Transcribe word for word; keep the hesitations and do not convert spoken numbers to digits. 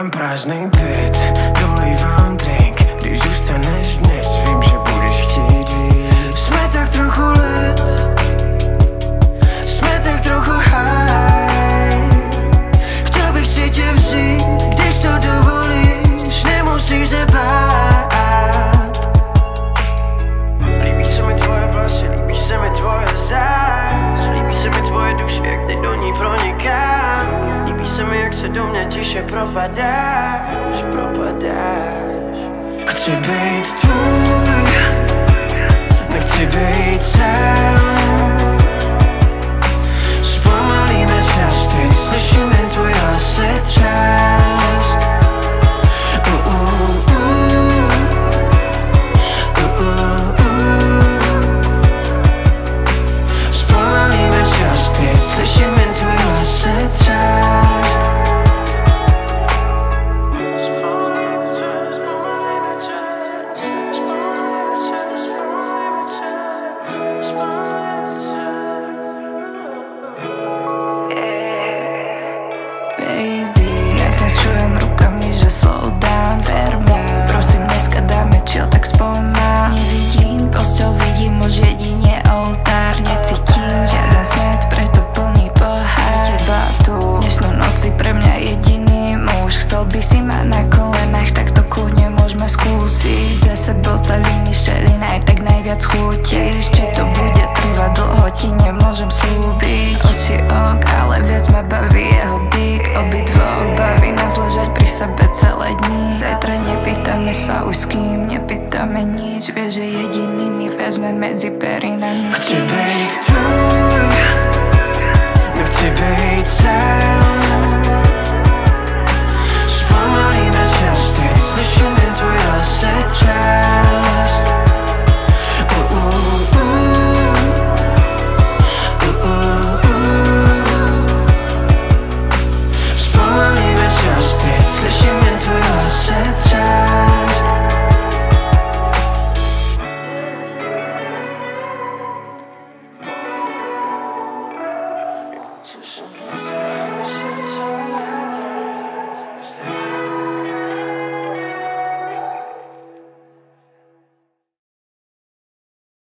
Mám prázdnej byt, dolej vám drink. Když zůstaneš dnes, vím, že budeš chtít víc. Jsme tak trochu lit, jsme tak trochu high. Chtěl bych si tě vzít, když to dovolíš, nemusíš se bát. Líbí se mi tvoje vlasy, líbí se mi tvoje zář. Líbí se mi tvoje duše, jak ty do ní pronikám. Líbí se mi, jak se do mě tiše propadáš, propadáš. Chci být tvůj, nechci být sám. Zpomalíme čas, teď slyším jen tvůj hlasy třást. uh, uh, uh. uh, uh, uh. Zpomalíme čas, teď slyším jen tvůj hlasy třást. Baby, neznačujem rukami, že slow down, ver mi. Prosím, dneska dáme chill, tak spomal. Nevidím postel, vidím už jedine oltár. Necítim žiaden smet, preto plný pohár. Teba tu, dnešnú noc si pre mňa jediný muž. Chcel by si ma na kolenách, tak to kľudne môžeme skúsiť. Za sebou celý Michelin, aj tak najviac chutíš. Či to bude trvať dlho, ti nemôžem slúbiť. Oči ok, ale viac ma baví jeho dick. Obidvoch baví nás ležať pri sebe celé dní. Zajtra nepýtame sa už s kým, nepýtame nič. Vieš, že jediný mi vezme medzi perinami. Chci být tvůj, nechci být sám. Zpomalíme čas, teď slyším jen tvůj hlasy třást.